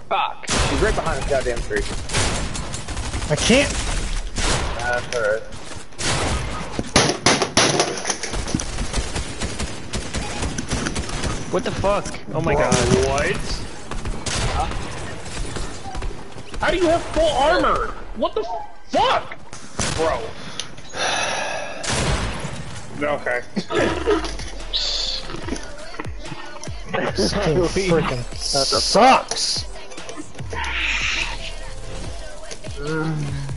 Fuck. He's right behind this goddamn tree. I can't. That's alright. What the fuck? Oh my god. What? How do you have full armor? What the fuck? Bro. Okay. This game freaking sucks.